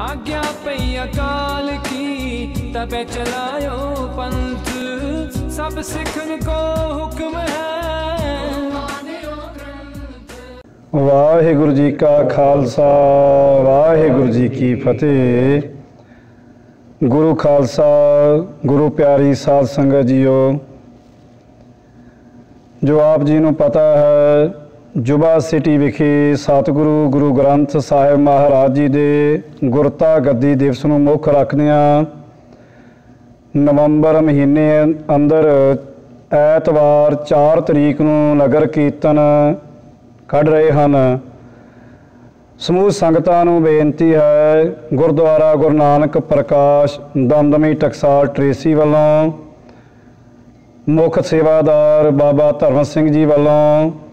आज्ञा पई अकाल की तबे चलायो पंथ सब सिखन को हुक्म है। वाहिगुरु जी का खालसा वाहिगुरु जी की फतेह। गुरु खालसा गुरु प्यारी साध संगत जीओ, जो आप जी नूं पता है जुबा सिटी विखे सतगुरु गुरु ग्रंथ साहिब महाराज जी दे गुरता गद्दी दिवस नूं मुख रखदिआं नवंबर महीने अंदर ऐतवार 4 तरीक नूं नगर कीर्तन कढ़ रहे हैं। समूह संगतां नूं बेनती है, गुरुद्वारा गुरु नानक प्रकाश दमदमी टकसाल ट्रेसी वालों, मुख सेवादार बाबा धर्म सिंह जी वालों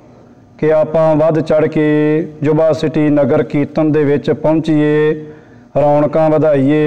कि आपां वध चढ़ के जुबा सिटी नगर कीर्तन दे विच पहुंचीए, रौनकां वधाईए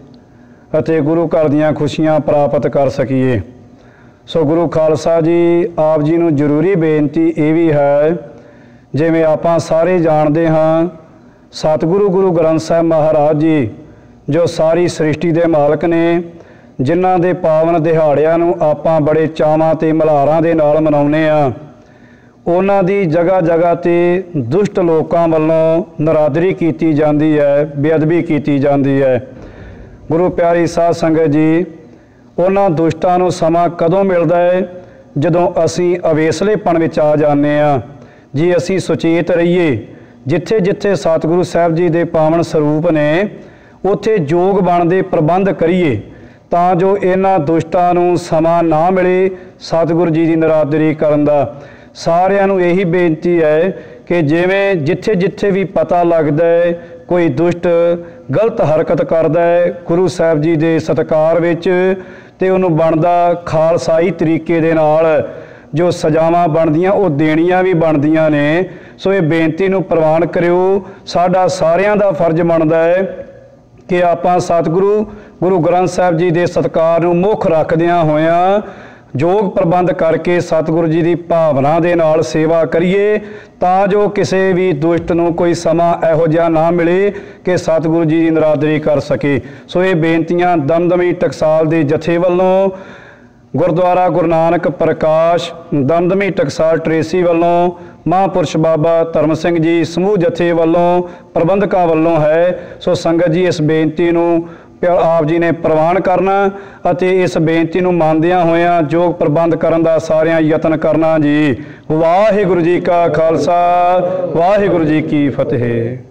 अते गुरु घर दीआं खुशियां प्राप्त कर सकीए। सो गुरु खालसा जी आप जी नूं जरूरी बेनती ये भी है, जिवें आपां सारे जानते हाँ सतगुरु गुरु ग्रंथ साहिब महाराज जी जो सारी सृष्टि के मालक ने, जिन्हां दे पावन दिहाड़िਆਂ नूं आपां बड़े चावां ते मल्हारां दे नाल मनाउने आ, उन्हां दी जगह जगह ते दुष्ट लोकां वल्लों नरादरी कीती जांदी है, बेअदबी कीती जांदी है। गुरु प्यारी साध संगत जी, उन्हां दुष्टां नूं समां कदों मिलदा है जदों असीं अवेसलेपण विच आ जाने आ। जी असीं सुचेत रहीए, जिथे जिथे सतगुरु साहब जी दे पावन स्वरूप ने उत्थे जोग बनदे प्रबंध करिए, तां जो इन्हां दुष्टां नूं समां ना मिले सतगुरु जी दी नरादरी करन दा। सारिआं नूं यही बेनती है कि जिवें जिथे जिथे भी पता लगदा है कोई दुष्ट गलत हरकत करदा है गुरु साहब जी दे सत्कार विच, ते उहनूं बनदा खालसाई तरीके दे नाल जो सजावां बनदियां वो देणियां भी बनदियां ने। सो ये बेनती नूं प्रवान करियो। साडा सारिआं दा फर्ज बनदा है कि आपां सतगुरु गुरु ग्रंथ साहिब जी दे सत्कार नूं मुख रखदिआं होइआं जोग प्रबंध करके सतगुरु जी की भावना दे नाल सेवा करिए, तां जो किसी भी दुष्ट नूं कोई समा इहो जिहा ना मिले कि सतगुरु जी की नरादरी कर सके। सो ये बेनतियां दमदमी टकसाल दे जथे वल्लों, गुरुद्वारा गुरु नानक प्रकाश दमदमी टकसाल ट्रेसी वल्लों, महापुरुष बाबा धर्म सिंह जी समूह जथे वल्लों, प्रबंधकां वल्लों है। सो संगत जी इस बेनती नूं आप जी ने प्रवान करना अते इस बेनती नूं मंनदिआं होइआं जोग प्रबंध करन दा सारिआं यतन करना जी। वाहिगुरु जी का खालसा वाहिगुरु जी की फतेह।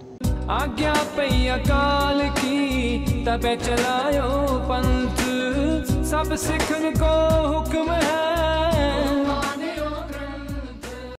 आज्ञा पई अकाल की तबे चलायो पंथ सब सिखन को हुक्म है।